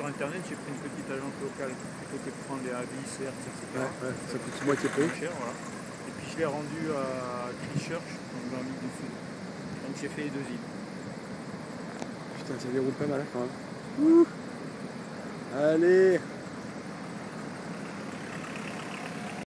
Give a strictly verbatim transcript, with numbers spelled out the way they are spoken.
sur internet, j'ai pris une petite agence locale plutôt que de prendre les Avis, Hertz, et cetera. Ouais, ouais, ça coûte moitié prix. Cher, voilà. Et puis je l'ai rendu à Christchurch, donc dans l'île du Sud. Donc j'ai fait les deux îles. Putain, ça déroule pas mal quand même. Ouh. Allez.